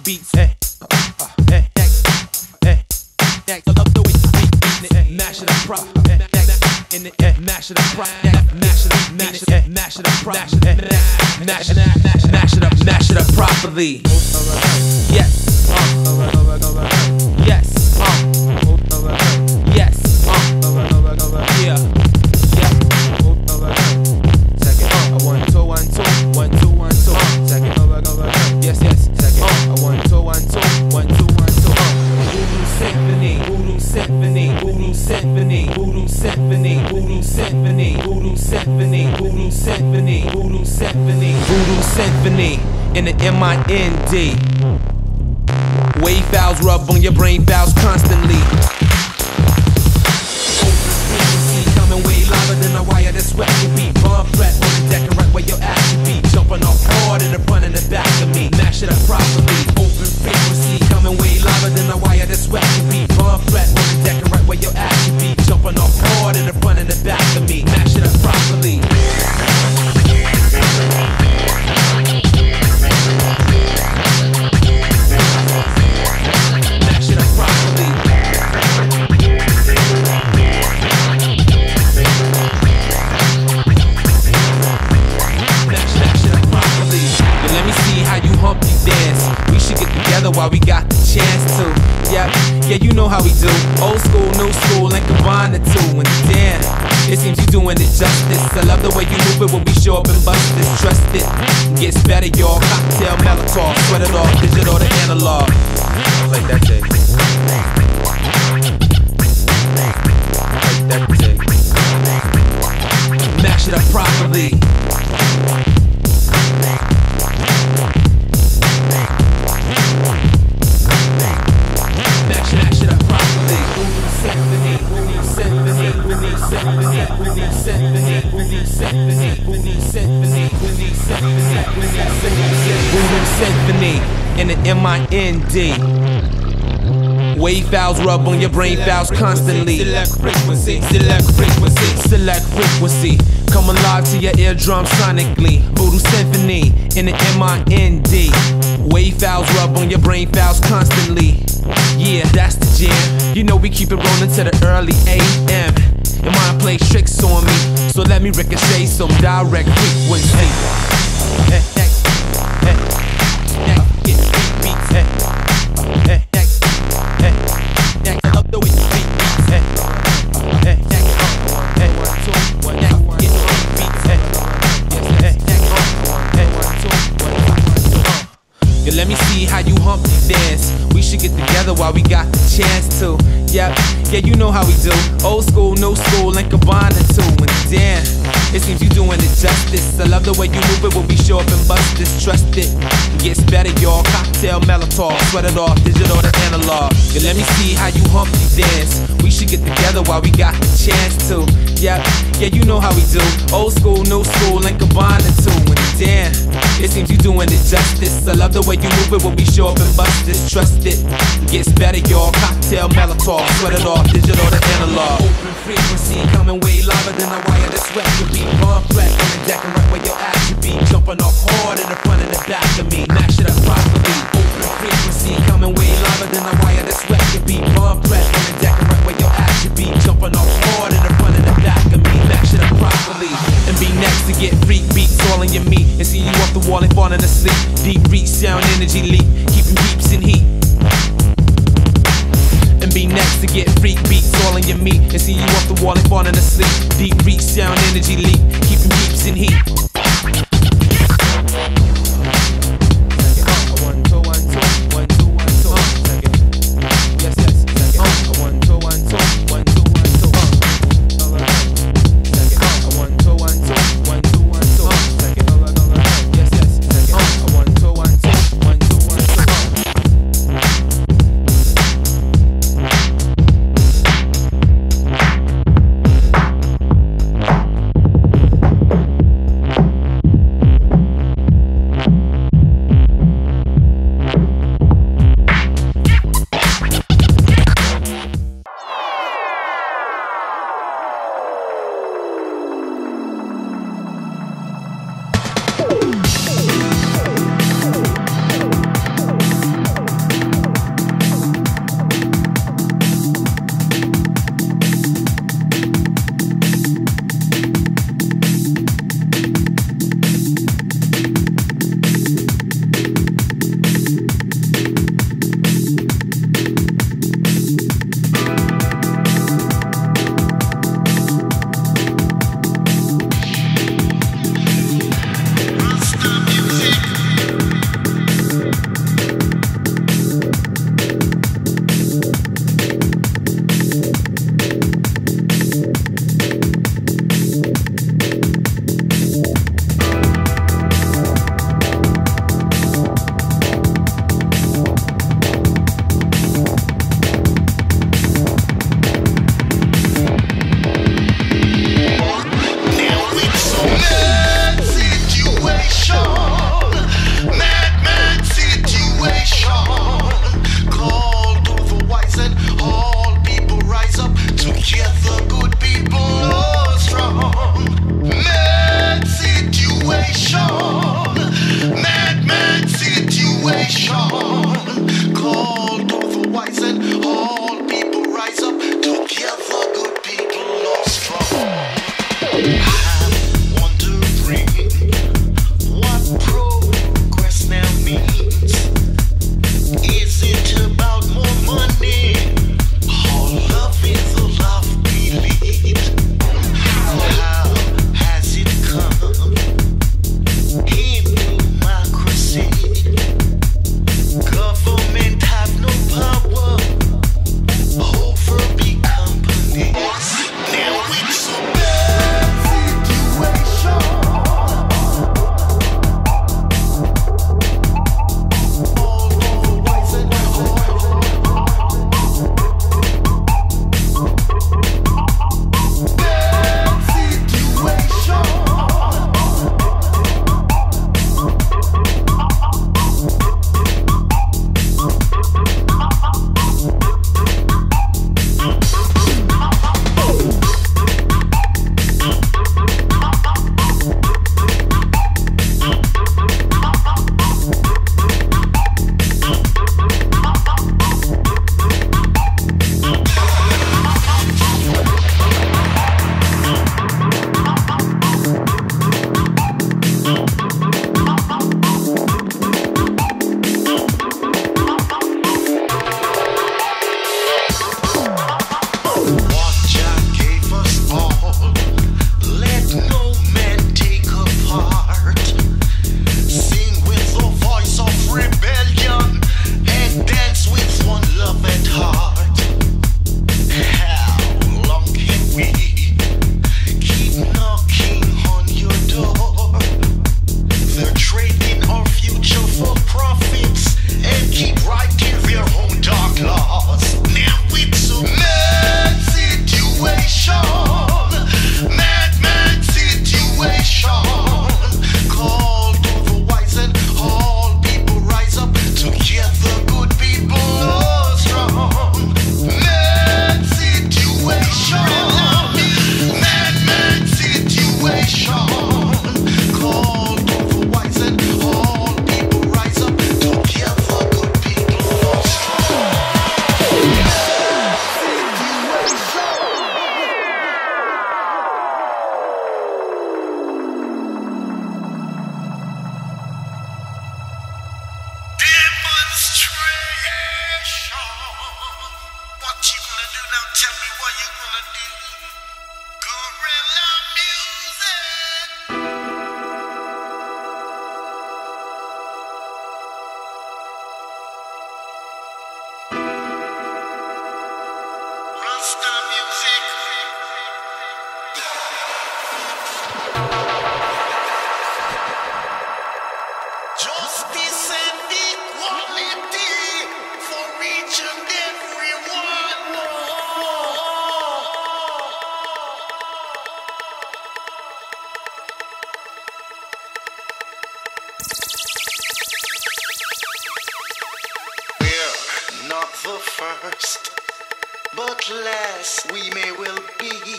beats. Hey, I love the way you beat it. Mash it up proper. In the mash it up proper. Mash it up, mash it up, mash it up proper. Mash it up properly. Yes. Yes. Yes. Yeah. Second. 1 2 1 2 1 2 1 2. Second. Yes yes. Second. 1 2 1 2 1 2 1 2. Voodoo symphony, voodoo symphony, voodoo symphony, voodoo symphony, voodoo symphony, voodoo symphony, voodoo symphony, voodoo symphony, voodoo symphony in the MIND. Wave valves rub on your brain valves constantly. Coming way louder than a wire that's sweat will be. Bomb threat on the deck and right where your ass should be. Jumping off hard in the front and the back of me. Mash it up properly. Open frequency coming way louder than a wire that's sweat will be. Bomb threat on the deck and right where your ass should be. Jumping off hard in the front and the back of me. Mash it up properly. While we got the chance to, yeah, you know how we do. Old school, new school, and combine the two. And damn, it seems you doing it justice. I love the way you move it when we show up and bust this. Trust it, gets better, y'all. Cocktail, Molotov, sweat it off, digital to analog. Like that day. Like that day. Mash it up properly. Mash it up properly. Symphony, symphony, symphony, symphony, symphony, symphony, symphony in the MIND. Wave valves rub on your brain valves constantly. Select frequency, select frequency, select frequency. Come alive to your eardrum sonically. Voodoo symphony in the MIND. Wave valves rub on your brain valves constantly. Yeah, that's the jam. You know we keep it rolling to the early AM. Your mind plays tricks on me, so let me ricochet some direct frequency. Hey, hey, hey, hey, get beats. Hey, hey, hey, hey, hey, I love the way you beat beats. Hey, hey, hey, hey, 1 2 1 get beats. Hey, yes, hey, hey, 1 2 1 yeah, let me see how you humpty dance. We should get together while we got the chance to. Yeah, you know how we do. Old school, new school, and combine the two. And damn, it seems you doing it justice. I love the way you move it when we show up and bust this. Trust it, gets better, y'all. Cocktail, Molotov, sweat it off, digital to analog. Yeah, let me see how you humpty dance. We should get together while we got the chance to. Yeah, you know how we do. Old school, new school, and combine the two. And damn, it seems you doing it justice. I love the way you move it when we show up and bust this. Trust it, gets better, y'all. Cocktail, Molotov, sweat it off, digital to analog. Open frequency coming way louder than a wire that's sweat could be. Bomb threat on the deck and right where your ass should be. Jumping off hard in the front and the back of me. Mash it up properly. Open frequency coming way louder than a wire that's sweat could be. Bomb threat on the deck and right where your ass should be. Jumping off hard in the front and the back of me. Mash it up properly. And be next to get freak beats all in your meat. And see you off the wall and falling asleep. Deep reach, sound, energy leak, keeping peeps in heat. And be next to get freak beats all in your meat. And see you off the wall and falling asleep. Deep reach, sound, energy leak, keeping peeps in heat. but less we may well be.